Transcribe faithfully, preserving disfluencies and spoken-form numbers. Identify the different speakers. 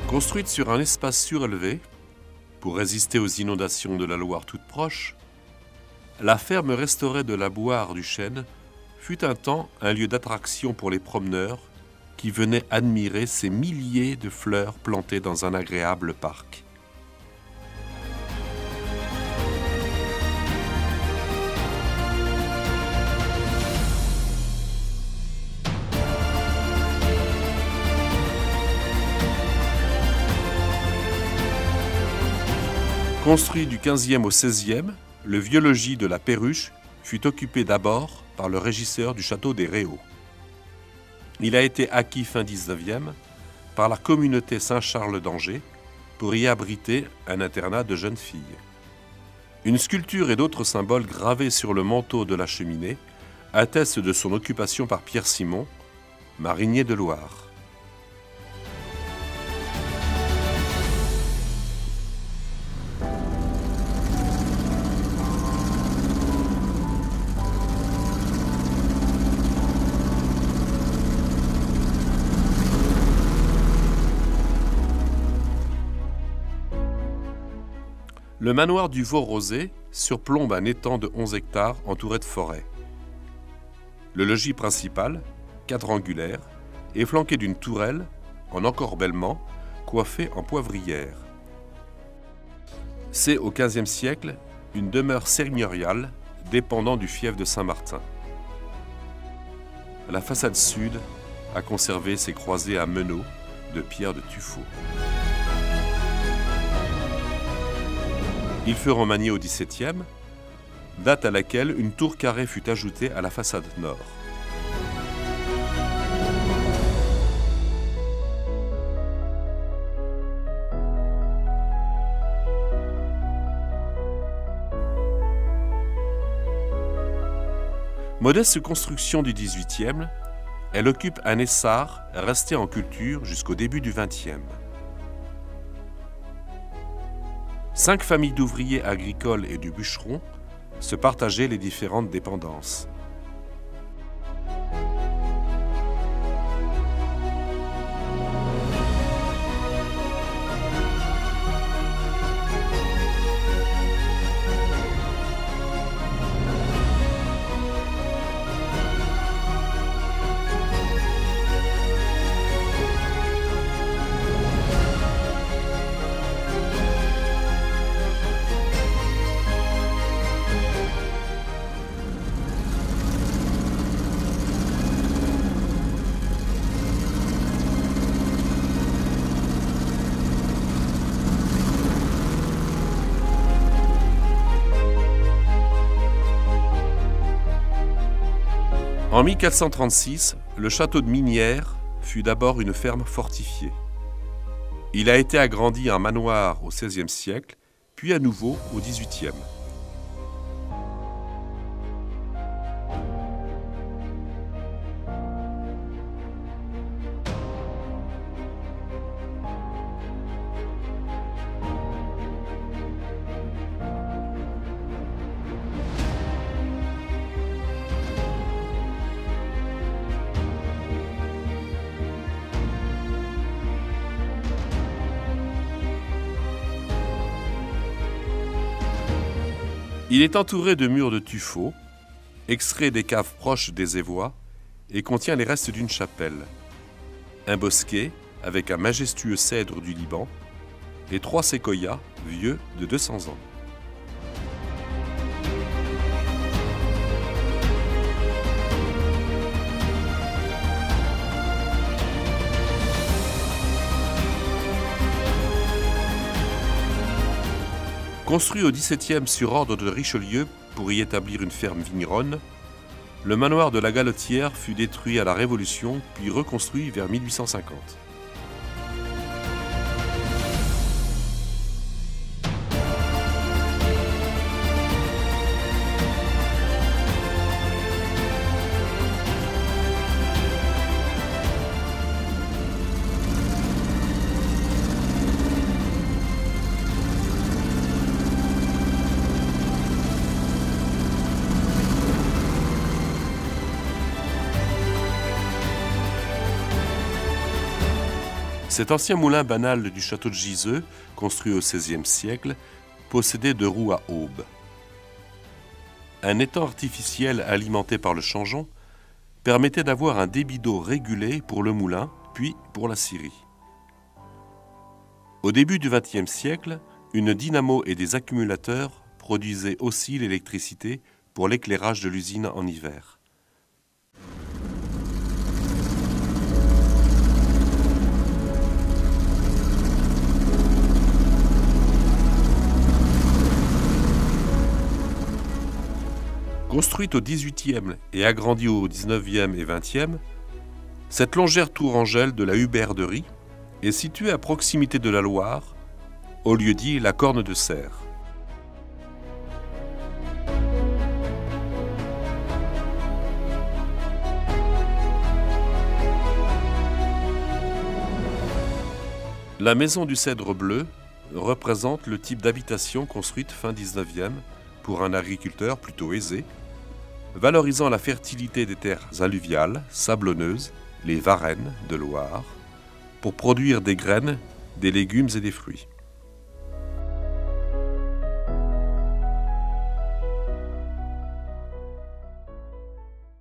Speaker 1: Construite sur un espace surélevé, pour résister aux inondations de la Loire toute proche, la ferme restaurée de la Boire du Chêne fut un temps un lieu d'attraction pour les promeneurs qui venaient admirer ces milliers de fleurs plantées dans un agréable parc. Construit du quinzième au seizième, le vieux logis de la Perruche fut occupé d'abord par le régisseur du château des Réaux. Il a été acquis fin dix-neuvième par la communauté Saint-Charles d'Angers pour y abriter un internat de jeunes filles. Une sculpture et d'autres symboles gravés sur le manteau de la cheminée attestent de son occupation par Pierre Simon, marinier de Loire. Le manoir du Vaux-Rosé surplombe un étang de onze hectares entouré de forêts. Le logis principal, quadrangulaire, est flanqué d'une tourelle en encorbellement coiffée en poivrière. C'est au quinzième siècle une demeure seigneuriale dépendant du fief de Saint-Martin. La façade sud a conservé ses croisées à meneaux de pierre de tuffeau. Il fut remanié au dix-septième, date à laquelle une tour carrée fut ajoutée à la façade nord. Modeste construction du dix-huitième, elle occupe un essart resté en culture jusqu'au début du vingtième. Cinq familles d'ouvriers agricoles et de bûcherons se partageaient les différentes dépendances. En mille quatre cent trente-six, le château de Minières fut d'abord une ferme fortifiée. Il a été agrandi en manoir au seizième siècle, puis à nouveau au dix-huitième. Il est entouré de murs de tuffeau, extrait des caves proches des Évois et contient les restes d'une chapelle, un bosquet avec un majestueux cèdre du Liban et trois séquoias vieux de deux cents ans. Construit au dix-septième sur ordre de Richelieu pour y établir une ferme vigneronne, le manoir de la Galotière fut détruit à la Révolution puis reconstruit vers mille huit cent cinquante. Cet ancien moulin banal du château de Giseux, construit au seizième siècle, possédait deux roues à aubes. Un étang artificiel alimenté par le changeant permettait d'avoir un débit d'eau régulé pour le moulin, puis pour la scierie. Au début du vingtième siècle, une dynamo et des accumulateurs produisaient aussi l'électricité pour l'éclairage de l'usine en hiver. Construite au dix-huitième et agrandie au dix-neuvième et vingtième, cette longère tour Angèle de la Huberderie est située à proximité de la Loire, au lieu-dit la Corne de Serre. La maison du Cèdre bleu représente le type d'habitation construite fin dix-neuvième pour un agriculteur plutôt aisé, valorisant la fertilité des terres alluviales, sablonneuses, les varennes de Loire, pour produire des graines, des légumes et des fruits.